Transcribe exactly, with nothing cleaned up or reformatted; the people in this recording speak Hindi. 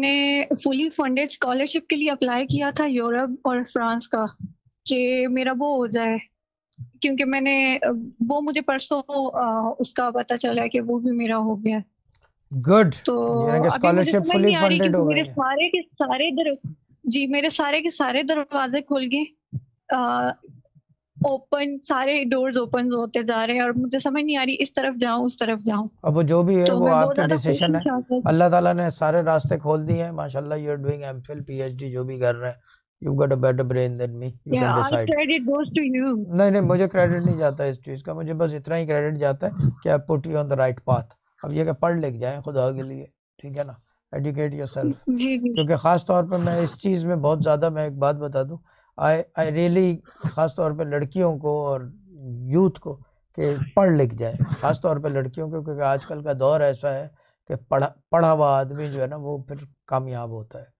मैंने फुली फंडेड स्कॉलरशिप के लिए अप्लाई किया था यूरोप और फ्रांस का, कि मेरा वो हो जाए, क्योंकि मैंने वो मुझे परसों उसका पता चला कि वो भी मेरा हो गया। गुड, तो यानी कि अभी मुझे स्कॉलरशिप समझ फुली नहीं आ रही फंडेड क्योंकि हो मेरे गई है। सारे के सारे दर जी मेरे सारे के सारे दरवाजे खुल गए, ओपन सारे डोर्स ओपन होते जा रहे हैं और मुझे समझ नहीं आ रही इस तरफ जाऊं उस तरफ जाऊं। अब वो जो भी है तो वो मैं बहुत आपके ज्यादा खुश डिसीजन हूँ है। शायद। अल्लाह ताला ने सारे रास्ते खोल दिए हैं माशाल्लाह। You are doing MPhil PhD जो भी कर रहे हैं, you got a better brain than me, you can Yeah, all decide. credit goes to you. नहीं नहीं, मुझे क्रेडिट नहीं जाता इस चीज़ का, मुझे बस इतना ही क्रेडिट जाता है कि आप put you on the right path. अब ये कि पढ़ लिख जाएं खुदा के लिए, ठीक है ना, एजुकेट योरसेल्फ। जी जी क्योंकि ख़ास तौर पे मैं इस चीज़ में बहुत ज़्यादा, मैं एक बात बता दूं, आई आई रियली, ख़ास तौर पे लड़कियों को और यूथ को, कि पढ़ लिख जाए, ख़ास तौर पे लड़कियों को, क्योंकि आजकल का दौर ऐसा है कि पढ़ा पढ़ा हुआ आदमी जो है ना वो फिर कामयाब होता है।